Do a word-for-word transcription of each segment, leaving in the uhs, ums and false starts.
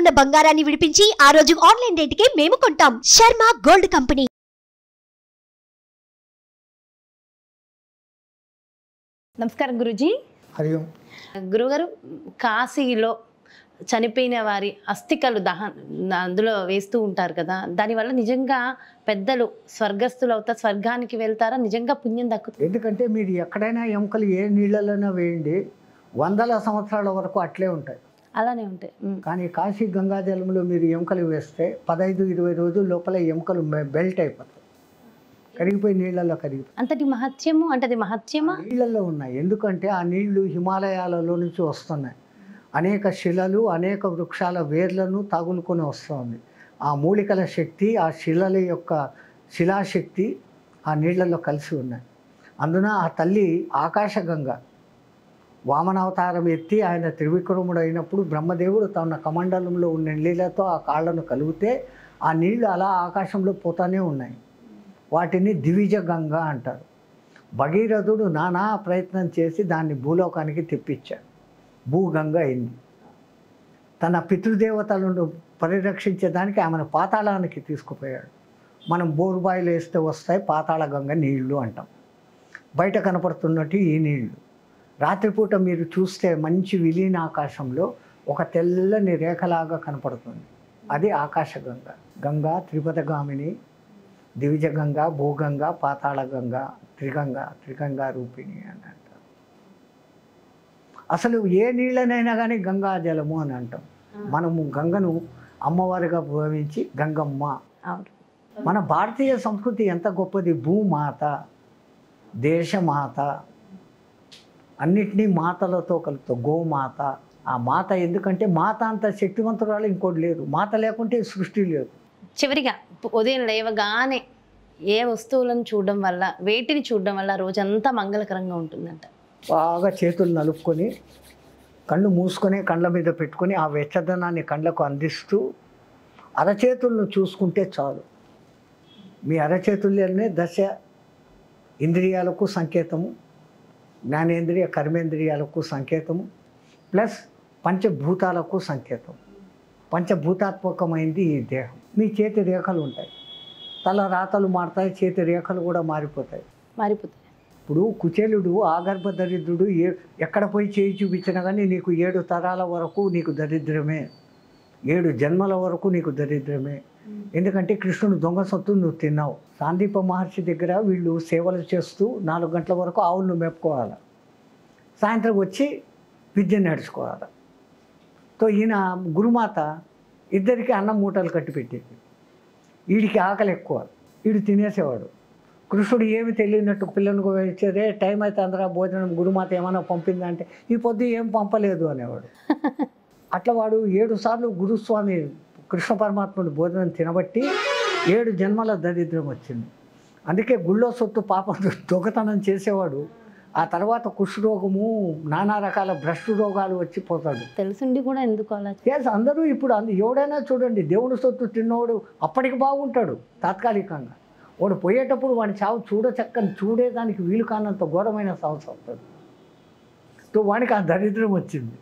ఉన్న బంగారాన్ని విడిపించి ఆ రోజు ఆన్లైన్ రేటుకే మేము కొంటాం. Sharma gold company. నమస్కారం గురుజీ. హరి ఓం. గురుగారు, కాశీలో చనిపోయిన వారి అస్థికలు దహ అందులో వేస్తూ ఉంటారు కదా, దానివల్ల నిజంగా పెద్దలు స్వర్గస్థులు అవుతారు, స్వర్గానికి వెళ్తారా, నిజంగా పుణ్యం దక్కుతుంది? ఎందుకంటే మీరు ఎక్కడైనా ఎముకలు ఏ నీళ్ళలోనే వేయండి, వందల సంవత్సరాల వరకు అట్లే ఉంటాయి, అలానే ఉంటాయి. కానీ కాశీ గంగాజలంలో మీరు ఎముకలు వేస్తే పదహైదు ఇరవై రోజుల లోపల ఎముకలు బెల్ట్ అయిపోతాయి, కరిగిపోయి నీళ్ళల్లో కరిగిపోయి. అంతటి మహత్యము అంటే అది మహత్యమా? నీళ్ళల్లో ఉన్నాయి. ఎందుకంటే ఆ నీళ్లు హిమాలయాలలో నుంచి వస్తున్నాయి. అనేక శిలలు అనేక వృక్షాల వేర్లను తగులుకొని వస్తుంది. ఆ మూలికల శక్తి, ఆ శిలల యొక్క శిలాశక్తి ఆ నీళ్లలో కలిసి ఉన్నాయి. అందున ఆ తల్లి ఆకాశగంగ వామనావతారం ఎత్తి ఆయన త్రివిక్రముడు అయినప్పుడు బ్రహ్మదేవుడు తన కమండలంలో ఉన్న నీళ్ళతో ఆ కాళ్ళను కలిగితే ఆ నీళ్లు అలా ఆకాశంలో పోతానే ఉన్నాయి. వాటిని దివిజ గంగ అంటారు. భగీరథుడు నానా ప్రయత్నం చేసి దాన్ని భూలోకానికి తెప్పించాడు. భూగంగ అయింది. తన పితృదేవతలను పరిరక్షించేదానికి ఆమెను పాతాళానికి తీసుకుపోయాడు. మనం బోరుబాయిలు వేస్తే వస్తాయి పాతాళ గంగ నీళ్లు అంటాం. బయట కనపడుతున్నట్టు ఈ నీళ్లు రాత్రిపూట మీరు చూస్తే మంచి విలీన ఆకాశంలో ఒక తెల్లని రేఖలాగా కనపడుతుంది. అది ఆకాశగంగ. గంగా త్రిపదగామిని, దివిజ గంగ, భూగంగ, పాతాళ గంగ, త్రిగంగ, త్రిగంగా రూపిణి అని అంటారు. అసలు ఏ నీళ్ళనైనా కానీ గంగా జలము అని అంటాం. మనము గంగను అమ్మవారిగా భావించి గంగమ్మ. మన భారతీయ సంస్కృతి ఎంత గొప్పది. భూమాత, దేశమాత, అన్నిటినీ మాతలతో కలుపుతాం. గోమాత. ఆ మాత ఎందుకంటే మాత అంత శక్తివంతురాలు ఇంకోటి లేదు. మాత లేకుంటే సృష్టి లేదు. చివరిగా ఉదయం లేవగానే ఏ వస్తువులను చూడడం వల్ల, వేటిని చూడడం వల్ల రోజంతా మంగళకరంగా ఉంటుందంట? బాగా చేతులు నలుపుకొని కళ్ళు మూసుకొని కళ్ళ మీద పెట్టుకొని ఆ వెచ్చదనాన్ని కళ్ళకు అందిస్తూ అరచేతులను చూసుకుంటే చాలు. మీ అరచేతుల్లోనే దశ ఇంద్రియాలకు సంకేతము, జ్ఞానేంద్రియ కర్మేంద్రియాలకు సంకేతము, ప్లస్ పంచభూతాలకు సంకేతం. పంచభూతాత్మకమైంది ఈ దేహం. మీ చేతి రేఖలు ఉంటాయి, తల రాతలు మారుతాయి, చేతి రేఖలు కూడా మారిపోతాయి మారిపోతాయి ఇప్పుడు కుచేలుడు ఆగర్భ దరిద్రుడు ఏ ఎక్కడ పోయి చేయి చూపించినా కానీ నీకు ఏడు తరాల వరకు నీకు దరిద్రమే, ఏడు జన్మల వరకు నీకు దరిద్రమే. ఎందుకంటే కృష్ణుడు దొంగ సొత్తు నువ్వు తిన్నావు. సాందీప మహర్షి దగ్గర వీళ్ళు సేవలు చేస్తూ నాలుగు గంటల వరకు ఆవులను మేపుకోవాలి, సాయంత్రం వచ్చి విద్య నేర్చుకోవాలి. తో ఈయన గురుమాత ఇద్దరికి అన్నం మూటలు కట్టి పెట్టేది. వీడికి ఆకలి ఎక్కువ, వీడు తినేసేవాడు. కృష్ణుడు ఏమి తెలియనట్టు పిల్లలకు ఇచ్చేదే టైం అయితే అందరూ భోజనం గురుమాత ఏమైనా పంపిందంటే ఈ పొద్దు ఏం పంపలేదు అనేవాడు. అట్లా వాడు ఏడు సార్లు గురుస్వామి కృష్ణ పరమాత్ముడు భోజనం తినబట్టి ఏడు జన్మల దరిద్రం వచ్చింది. అందుకే గుళ్ళో సొత్తు పాప దొంగతనం చేసేవాడు ఆ తర్వాత కుష్ఠరోగము నానా రకాల భ్రష్టు రోగాలు వచ్చిపోతాడు. తెలుసుండి కూడా ఎందుకు అలా ఎస్, అందరూ ఇప్పుడు అందు ఎవడైనా చూడండి దేవుడి సొత్తు తిన్నవాడు అప్పటికి బాగుంటాడు తాత్కాలికంగా. వాడు పోయేటప్పుడు వాడి చావు చూడచక్కని చూడేదానికి వీలు కానంత ఘోరమైన సాగు వస్తుంది. సో వాడికి ఆ దరిద్రం వచ్చింది.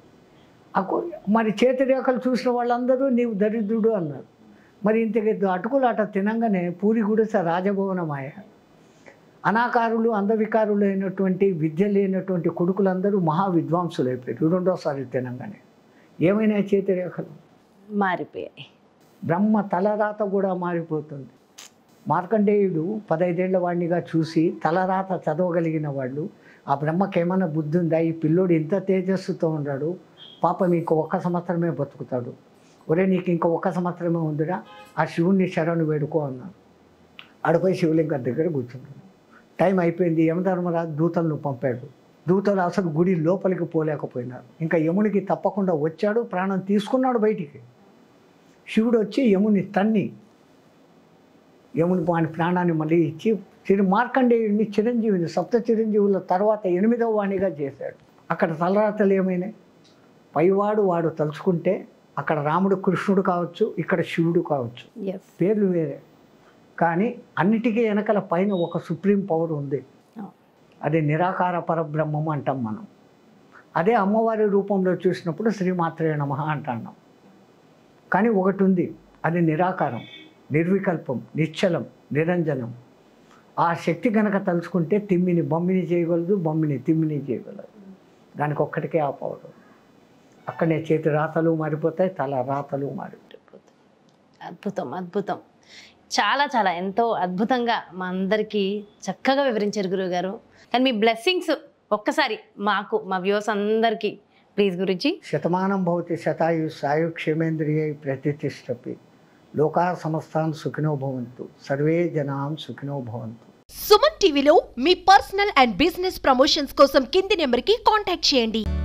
మరి చేతి రేఖలు చూసిన వాళ్ళందరూ నీవు దరిద్రుడు అన్నారు. మరి ఇంతకి అటుకులాట తినంగానే పూరి గుడిస రాజభవనమాయ. అనాకారులు అందవికారులు అయినటువంటి విద్య లేనటువంటి కొడుకులందరూ మహా విద్వాంసులు అయిపోయారు రెండోసారి తినంగానే. ఏమైనా చేతి రేఖలు మారిపోయాయి. బ్రహ్మ తలరాత కూడా మారిపోతుంది. మార్కండేయుడు పదైదేళ్ల వాడినిగా చూసి తలరాత చదవగలిగిన వాళ్ళు ఆ బ్రహ్మకి ఏమైనా బుద్ధి ఉందా, ఈ పిల్లోడు ఇంత తేజస్సుతో ఉన్నాడు, పాపం ఇంకో ఒక్క సంవత్సరమే బతుకుతాడు, ఒరే నీకు ఇంకో ఒక్క సంవత్సరమే ఉందిరా, ఆ శివుణ్ణి శరణు వేడుకో అన్నాడు. ఆడిపోయి శివలింగం దగ్గర కూర్చున్నాడు. టైం అయిపోయింది, యమధర్మరాజు దూతలను పంపాడు. దూతలు అసలు గుడి లోపలికి పోలేకపోయినారు. ఇంకా యమునికి తప్పకుండా వచ్చాడు, ప్రాణం తీసుకున్నాడు బయటికి. శివుడు వచ్చి యముని తన్ని యముని వాని ప్రాణాన్ని మళ్ళీ ఇచ్చి చిరు మార్కండేయుడిని చిరంజీవిని సప్త చిరంజీవుల తర్వాత ఎనిమిదవ వాణిగా చేశాడు. అక్కడ తలరాతలు ఏమైనాయి? పైవాడు వాడు తలుచుకుంటే అక్కడ రాముడు కృష్ణుడు కావచ్చు, ఇక్కడ శివుడు కావచ్చు, పేర్లు వేరే, కానీ అన్నిటికీ వెనకల పైన ఒక సుప్రీం పవర్ ఉంది. అది నిరాకార పరబ్రహ్మం అంటాం మనం. అదే అమ్మవారి రూపంలో చూసినప్పుడు శ్రీమాత్రే నమః అంటున్నాం. కానీ ఒకటి ఉంది, అది నిరాకారం, నిర్వికల్పం, నిశ్చలం, నిరంజనం. ఆ శక్తి కనుక తలుచుకుంటే తిమ్మిని బొమ్మిని చేయగలదు, బొమ్మిని తిమ్మిని చేయగలదు. దానికి ఒక్కటికే ఆ పవర్. అక్కడనే చేతి రాతలు మారిపోతాయి, తల రాతలు మారిపోతాయి. అద్భుతం అద్భుతం. చాలా చాలా ఎంతో అద్భుతంగా మా అందరికీ చక్కగా వివరించారు గురువుగారు. కానీ మీ బ్లెస్సింగ్స్ ఒక్కసారి మాకు, మా వ్యూవర్స్ అందరికీ ప్లీజ్ గురించి. శతమానం భవతి శతాయు సాయు క్షేమేంద్రియ ప్రతిష్టపి లోకా సమస్తాన్ సుఖినో భవంతు సర్వే జనాం సుఖినో భవంతు. సుమన్ టీవీలో మీ పర్సనల్ అండ్ బిజినెస్ ప్రమోషన్స్ కోసం కింది నెంబర్కి కాంటాక్ట్ చేయండి.